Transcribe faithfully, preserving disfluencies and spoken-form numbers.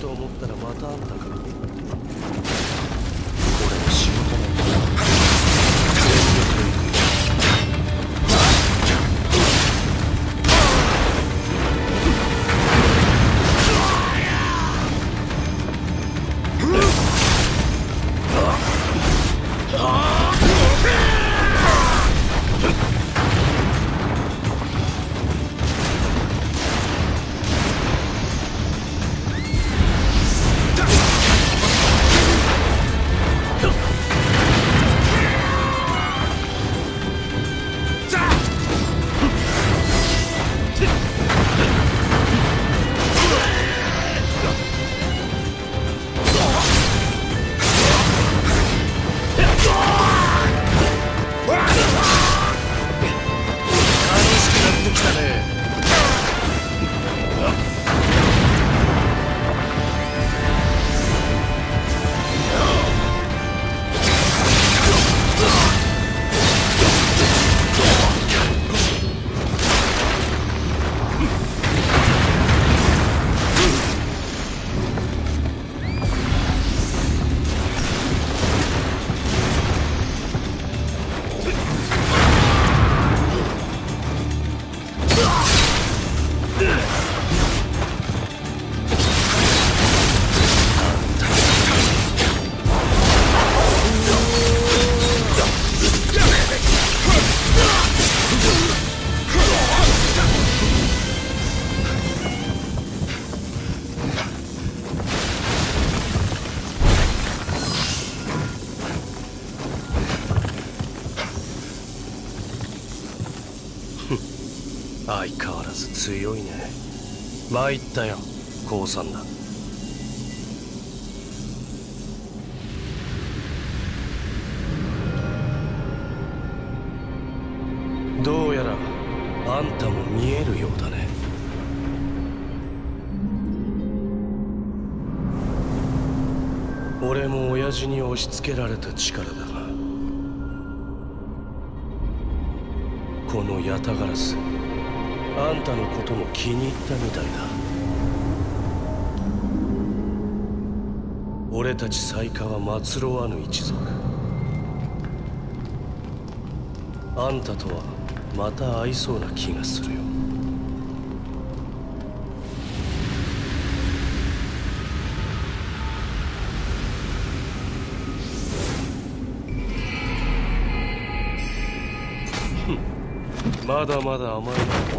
と思ったらまたあんたか。これは仕事なんだ。相変わらず強いね。参ったよ、降参だ。どうやらあんたも見えるようだね。俺も親父に押し付けられた力だが、このヤタガラス、あんたのことも気に入ったみたいだ。俺たち雑賀は祀ろわぬ一族。あんたとはまた会いそうな気がするよ。まだまだ甘えない。